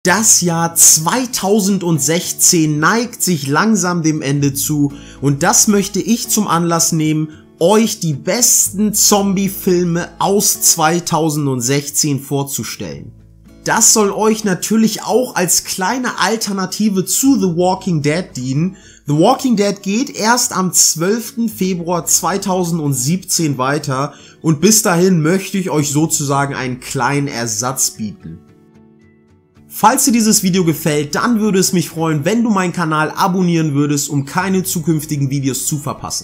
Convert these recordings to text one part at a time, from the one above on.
Das Jahr 2016 neigt sich langsam dem Ende zu und das möchte ich zum Anlass nehmen, euch die besten Zombie-Filme aus 2016 vorzustellen. Das soll euch natürlich auch als kleine Alternative zu The Walking Dead dienen. The Walking Dead geht erst am 12. Februar 2017 weiter und bis dahin möchte ich euch sozusagen einen kleinen Ersatz bieten. Falls dir dieses Video gefällt, dann würde es mich freuen, wenn du meinen Kanal abonnieren würdest, um keine zukünftigen Videos zu verpassen.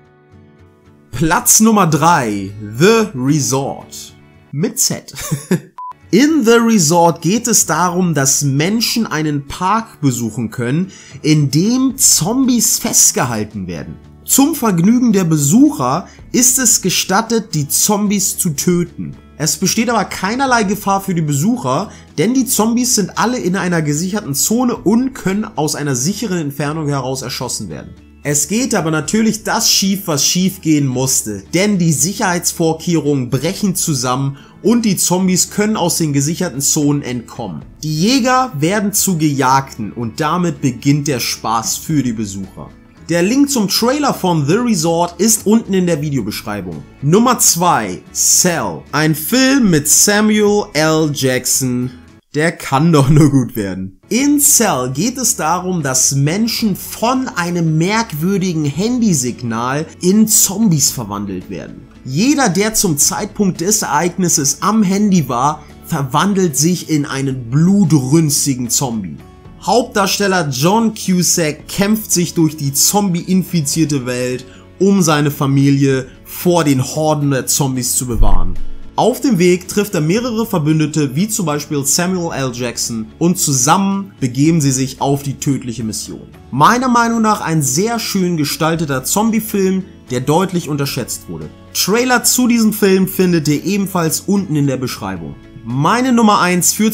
Platz Nummer 3, The Resort. Mit Z. In The Resort geht es darum, dass Menschen einen Park besuchen können, in dem Zombies festgehalten werden. Zum Vergnügen der Besucher ist es gestattet, die Zombies zu töten. Es besteht aber keinerlei Gefahr für die Besucher, denn die Zombies sind alle in einer gesicherten Zone und können aus einer sicheren Entfernung heraus erschossen werden. Es geht aber natürlich das schief, was schief gehen musste, denn die Sicherheitsvorkehrungen brechen zusammen und die Zombies können aus den gesicherten Zonen entkommen. Die Jäger werden zu Gejagten und damit beginnt der Spaß für die Besucher. Der Link zum Trailer von The Resort ist unten in der Videobeschreibung. Nummer 2, Cell. Ein Film mit Samuel L. Jackson. Der kann doch nur gut werden. In Cell geht es darum, dass Menschen von einem merkwürdigen Handysignal in Zombies verwandelt werden. Jeder, der zum Zeitpunkt des Ereignisses am Handy war, verwandelt sich in einen blutrünstigen Zombie. Hauptdarsteller John Cusack kämpft sich durch die zombie-infizierte Welt, um seine Familie vor den Horden der Zombies zu bewahren. Auf dem Weg trifft er mehrere Verbündete, wie zum Beispiel Samuel L. Jackson, und zusammen begeben sie sich auf die tödliche Mission. Meiner Meinung nach ein sehr schön gestalteter Zombie-Film, der deutlich unterschätzt wurde. Trailer zu diesem Film findet ihr ebenfalls unten in der Beschreibung. Meine Nummer 1 für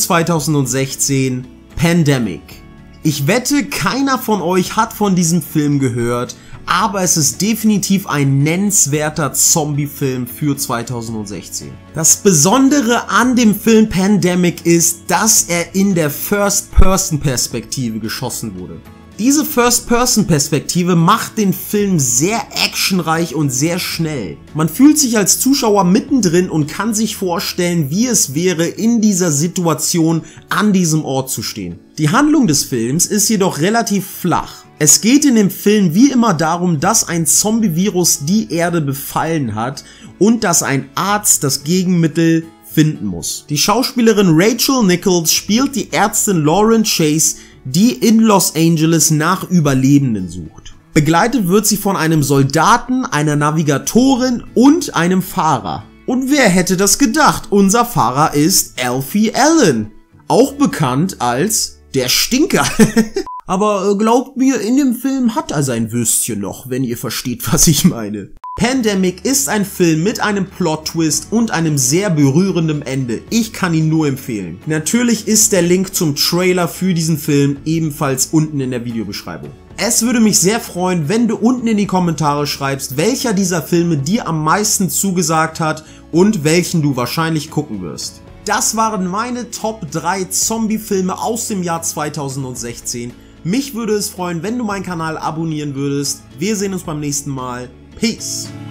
2016, Pandemic. Ich wette, keiner von euch hat von diesem Film gehört, aber es ist definitiv ein nennenswerter Zombie-Film für 2016. Das Besondere an dem Film Pandemic ist, dass er in der First-Person-Perspektive geschossen wurde. Diese First-Person-Perspektive macht den Film sehr actionreich und sehr schnell. Man fühlt sich als Zuschauer mittendrin und kann sich vorstellen, wie es wäre, in dieser Situation an diesem Ort zu stehen. Die Handlung des Films ist jedoch relativ flach. Es geht in dem Film wie immer darum, dass ein Zombie-Virus die Erde befallen hat und dass ein Arzt das Gegenmittel finden muss. Die Schauspielerin Rachel Nichols spielt die Ärztin Lauren Chase, die in Los Angeles nach Überlebenden sucht. Begleitet wird sie von einem Soldaten, einer Navigatorin und einem Fahrer. Und wer hätte das gedacht? Unser Fahrer ist Alfie Allen, auch bekannt als der Stinker. Aber glaubt mir, in dem Film hat er sein Würstchen noch, wenn ihr versteht, was ich meine. Pandemic ist ein Film mit einem Plot-Twist und einem sehr berührenden Ende. Ich kann ihn nur empfehlen. Natürlich ist der Link zum Trailer für diesen Film ebenfalls unten in der Videobeschreibung. Es würde mich sehr freuen, wenn du unten in die Kommentare schreibst, welcher dieser Filme dir am meisten zugesagt hat und welchen du wahrscheinlich gucken wirst. Das waren meine Top 3 Zombie-Filme aus dem Jahr 2016. Mich würde es freuen, wenn du meinen Kanal abonnieren würdest. Wir sehen uns beim nächsten Mal. Peace!